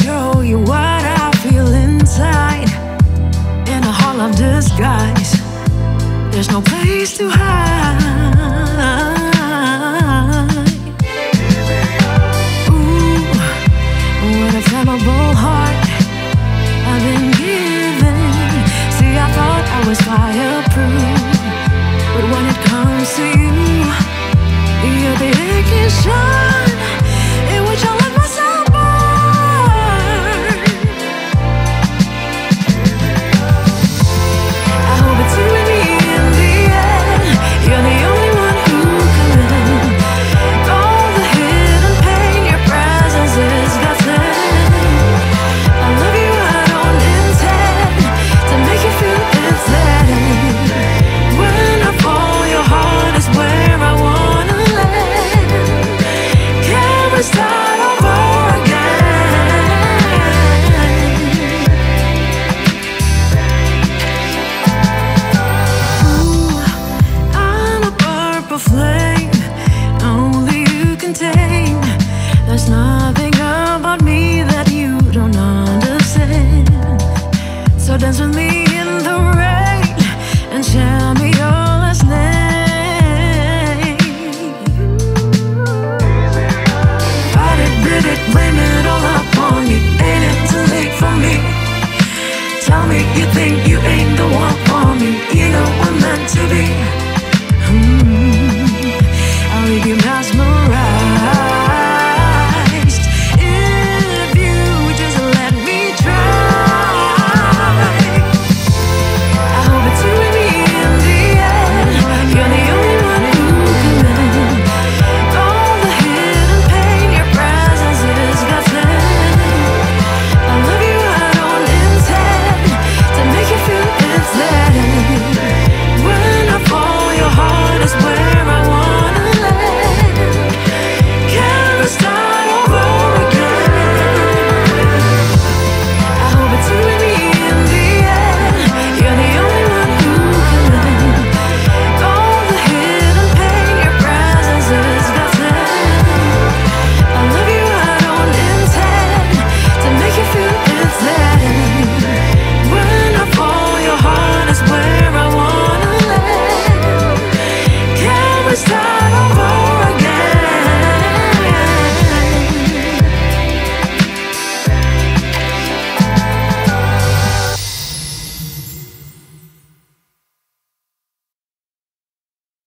show you what I feel inside. In a hall of disguise, there's no place to hide. Ooh, what a flammable heart I've been given. See, I thought I was fireproof, but when it comes to you, you're the ignition.